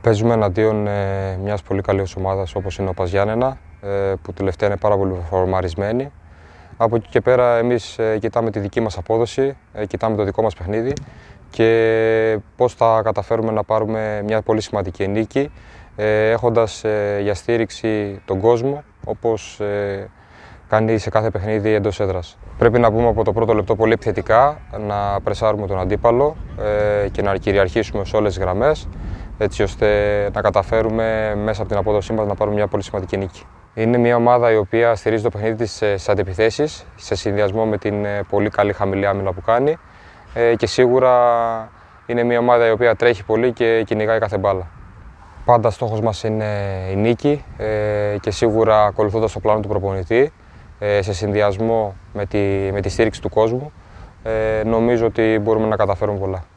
Παίζουμε εναντίον μιας πολύ καλής ομάδας όπως είναι ο ΠΑΣ Γιάννενα, που τελευταία είναι πάρα πολύ φορμαρισμένη. Από εκεί και πέρα εμείς κοιτάμε τη δική μας απόδοση, κοιτάμε το δικό μας παιχνίδι και πώς θα καταφέρουμε να πάρουμε μια πολύ σημαντική νίκη, έχοντας για στήριξη τον κόσμο, όπως κάνει σε κάθε παιχνίδι εντός έδρας. Πρέπει να μπούμε από το πρώτο λεπτό πολύ επιθετικά, να πρεσάρουμε τον αντίπαλο και να κυριαρχήσουμε σε όλες τις γραμμές, έτσι ώστε να καταφέρουμε μέσα από την απόδοσή μας να πάρουμε μια πολύ σημαντική νίκη. Είναι μια ομάδα η οποία στηρίζει το παιχνίδι της στις αντεπιθέσεις, σε συνδυασμό με την πολύ καλή χαμηλή άμυνα που κάνει και σίγουρα είναι μια ομάδα η οποία τρέχει πολύ και κυνηγάει κάθε μπάλα. Πάντα στόχος μας είναι η νίκη και σίγουρα ακολουθώντας το πλάνο του προπονητή, σε συνδυασμό με τη στήριξη του κόσμου, νομίζω ότι μπορούμε να καταφέρουμε πολλά.